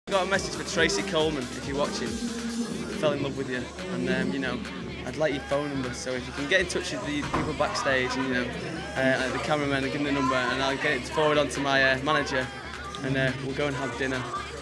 I've got a message for Tracey Coleman, if you're watching. I fell in love with you, and you know, I'd like your phone number, so if you can get in touch with the people backstage and, you know, the cameraman, and give them the number, and I'll get it forward onto my manager, and we'll go and have dinner.